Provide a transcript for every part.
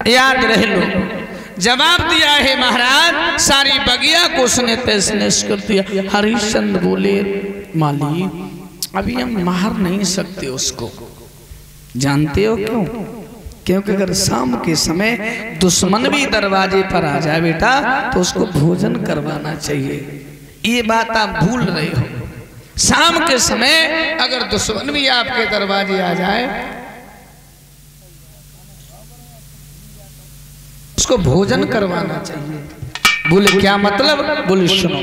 याद रह लो। जवाब दिया है महाराज, सारी बगिया को उसने तहस नहस कर दिया। हरिश्चंद्र बोले माली अभी हम मार नहीं सकते उसको, जानते हो क्यों? क्योंकि अगर शाम के समय दुश्मन भी दरवाजे पर आ जाए बेटा तो उसको भोजन करवाना चाहिए। ये बात आप भूल रहे हो। शाम के समय अगर दुश्मन भी आपके दरवाजे आ जाए उसको भोजन करवाना चाहिए। बोले क्या मतलब? बोले सुनो।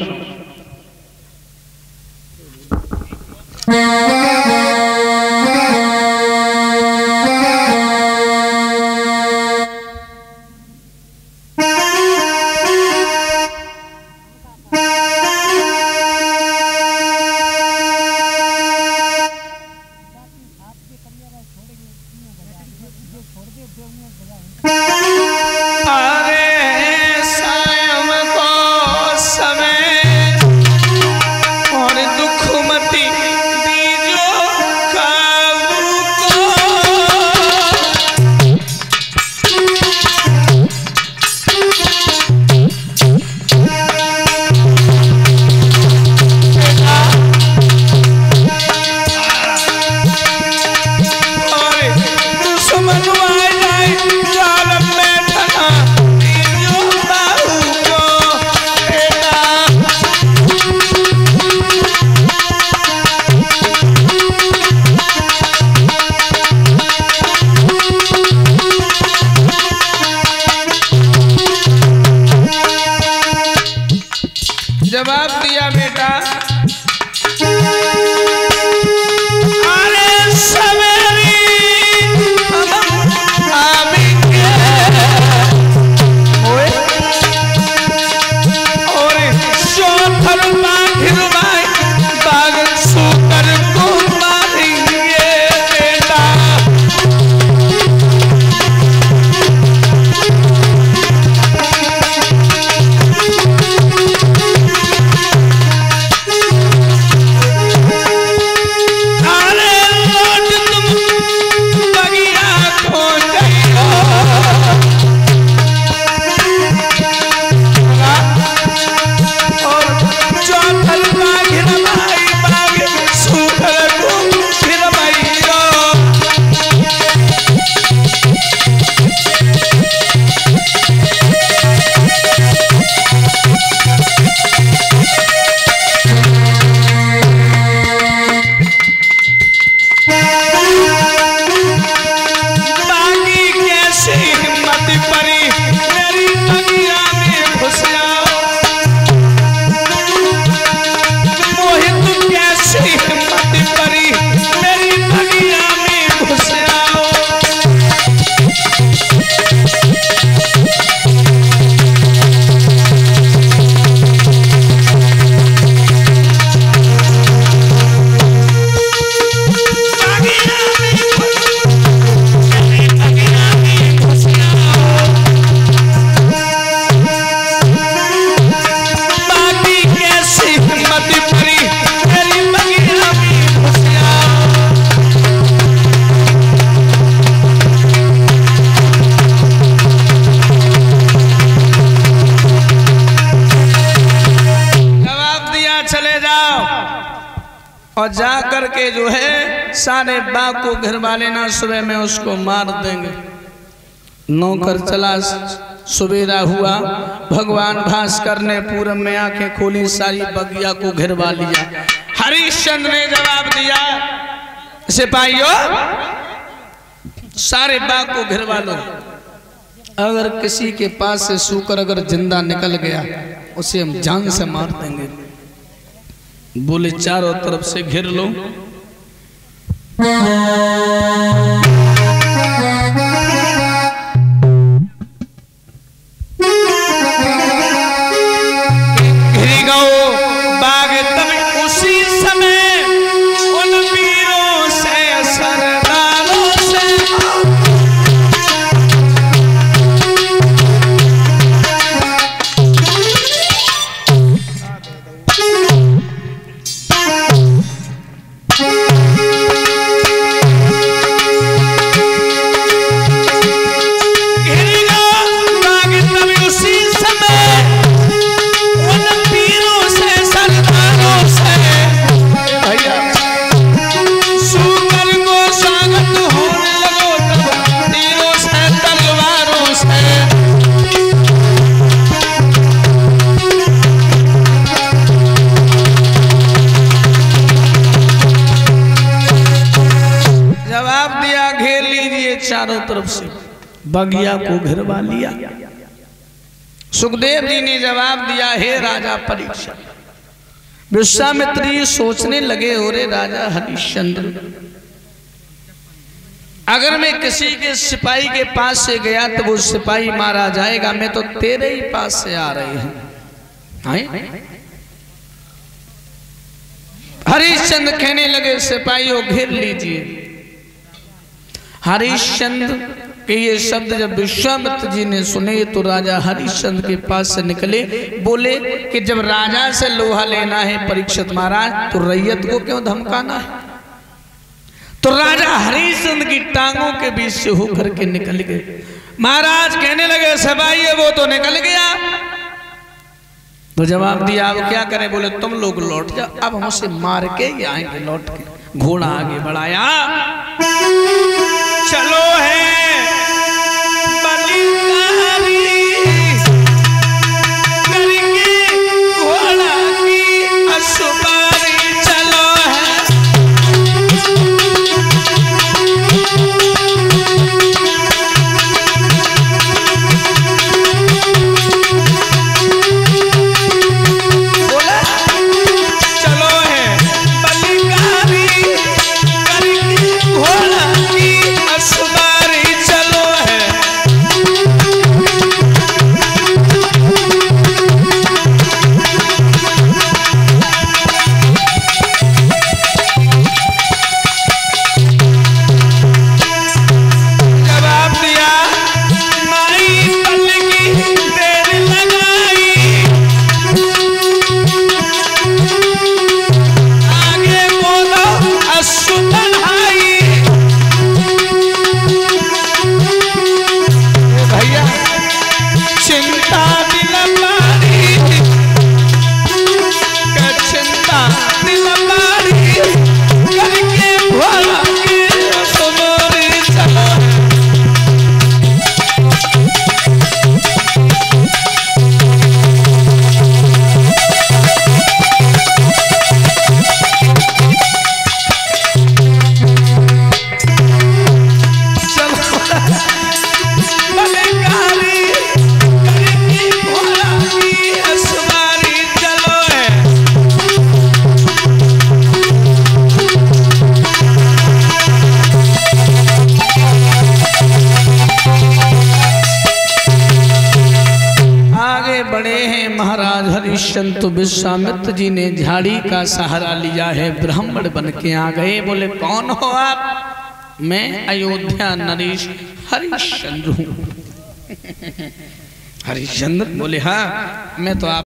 जवाब दिया बेटा, अरे सवेरी और शोथर बाघिर बाघ सुकर को मारेंगे बेटा। और जा करके जो है सारे बाग को घिरवा लेना, सुबह में उसको मार देंगे। नौकर चला, सुबेरा हुआ, भगवान भास्कर ने पूरब में आंखें खोली, सारी बगिया को घिरवा लिया। हरिश्चंद्र ने जवाब दिया, सिपाहियों सारे बाग को घिरवा लो, अगर किसी के पास से सूकर अगर जिंदा निकल गया उसे हम जान से मार देंगे। बोले चारों तरफ से घिर लो। घिरी गो बाग तब उसी समय उन वीरों से सरदारों से चारों तरफ से बगिया को घिरवा लिया। सुखदेव जी ने जवाब दिया, हे राजा परीक्षित। विश्वामित्र जी सोचने लगे, ओरे राजा हरिश्चंद्र, अगर मैं किसी के सिपाही के पास से गया तो वो सिपाही मारा जाएगा, मैं तो तेरे ही पास से आ रहे हैं। हरिश्चंद्र कहने लगे, सिपाहियों घेर लीजिए। हरिश्चंद्र के ये शब्द जब विश्वामित्र जी ने सुने तो राजा हरिश्चंद्र के पास से निकले, बोले कि जब राजा से लोहा लेना है परीक्षित महाराज, तो रैयत को क्यों धमकाना है। तो राजा हरिश्चंद्र की टांगों के बीच से होकर के निकल गए। महाराज कहने लगे, सिपाही है वो तो निकल गया। तो जवाब दिया, अब क्या करें। बोले, तुम लोग लौट जाओ, अब हम उसे मार के ही आएंगे लौट के। घोड़ा आगे बढ़ाया, चलो है बलिदारी करके घोड़ा की असुबारी, चलो है। तो विश्वामित्र जी ने झाड़ी का सहारा लिया है, ब्राह्मण बन के आ गए। बोले, कौन हो आप। मैं अयोध्या नरेश हरिश्चंद्र हूँ। हरिश्चंद्र बोले, हाँ मैं तो आप